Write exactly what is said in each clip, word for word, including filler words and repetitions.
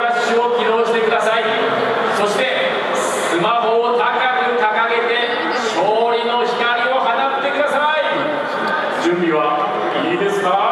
ラッシュを起動してください。そしてスマホを高く掲げて勝利の光を放ってください。準備はいいですか？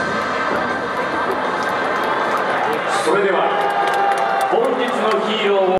それでは本日のヒーローを